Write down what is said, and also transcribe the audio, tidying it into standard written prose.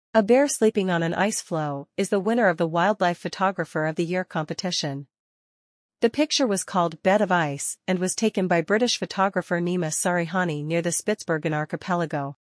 A bear sleeping on an ice floe is the winner of the Wildlife Photographer of the Year competition. The picture was called Bed of Ice and was taken by British photographer Nima Sarihani near the Spitsbergen archipelago.